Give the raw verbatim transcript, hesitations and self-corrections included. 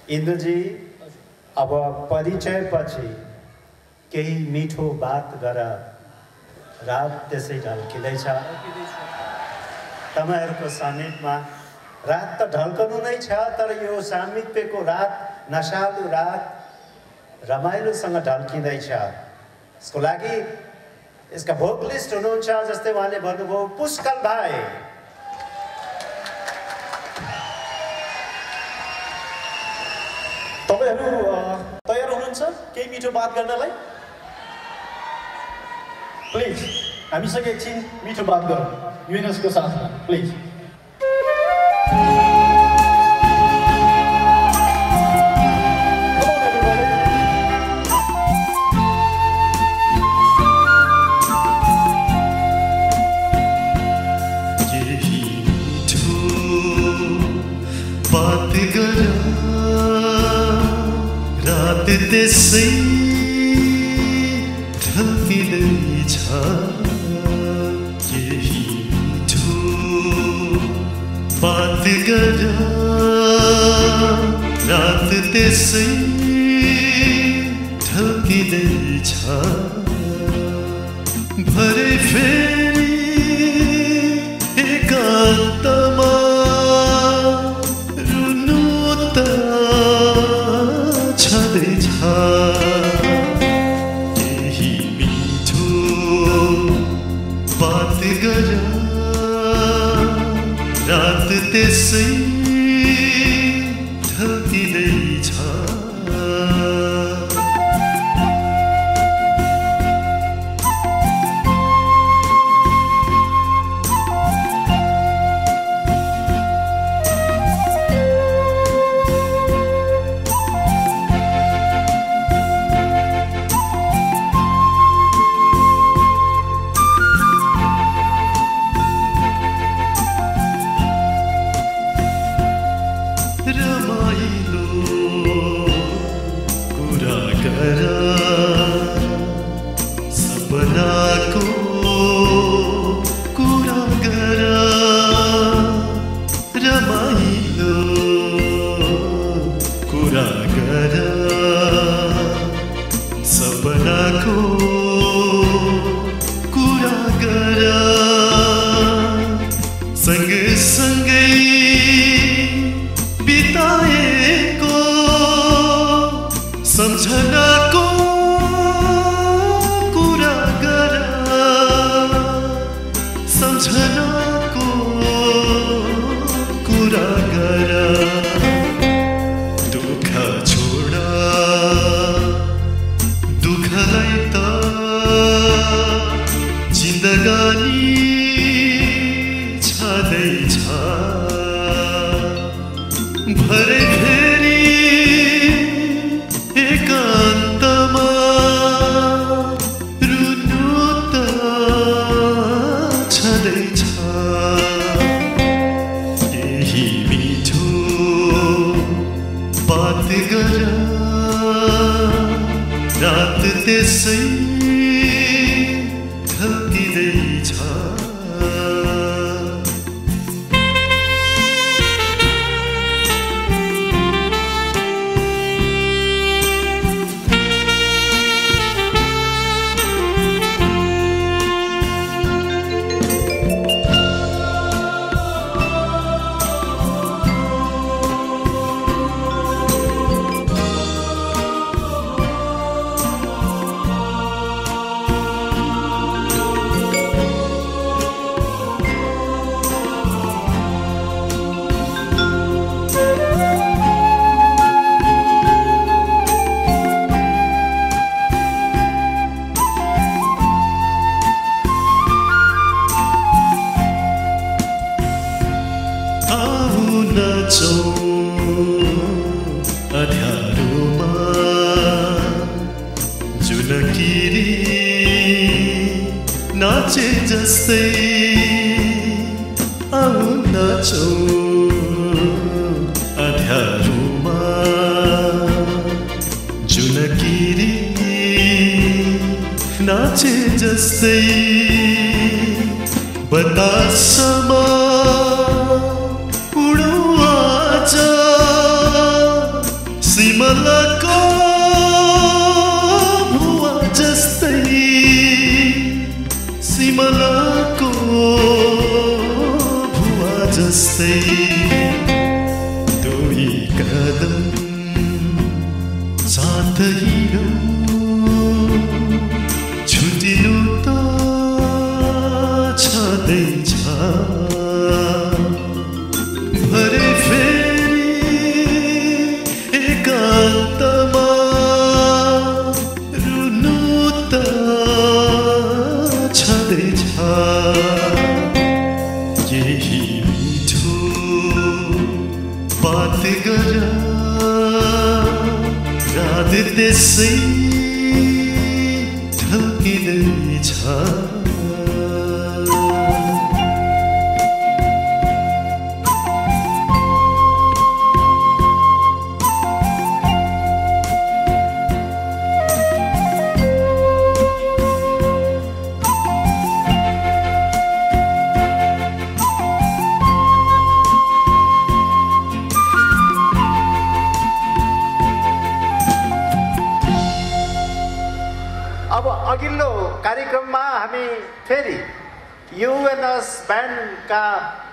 इन्द्रजी अब परिचयपछि केही मिठो बात गर। रात त्यसै ढल्किँदैछ। तपाईहरुको सान्निध्यमा रात त ढल्कनु नै छ, तर यो सामिप्यको रात, नशालु रात रमाइलोसँग ढल्किँदैछ। यसको लागि यसका भोकलिस्ट हुनुहुन्छ, जस्तै उहाँले भन्नुभयो पुष्कल भाइ। तपाईहरु तयार हुनुहुन्छ केही मिठो बात गर्नलाई? प्लिज हामीसँग एकछिन मिठो बात गरौँ युएनएसको साथमा, प्लिज। त्यसै ढल्किँदैछ केही मिठो बात गर। रात त्यसै ढल्किँदैछ भरे फेरि एकान्तमा रुनु त छँदैछ केही मिठो बात गर। रात त्यसै ढल्किँदैछ। सिमलाको भुवा जस्तै सिमलाको भुवा जस्तै दुई कदम साथ हिँडौँ छुटिनु त छँदैछ भरे फेरि एकान्तमा रुनु त छँदैछ केही मिठो बात गर रात त्यसै ढल्किँदैछ अघिल्लो कार्यक्रममा हामी फेरि युएनएस ब्यान्डका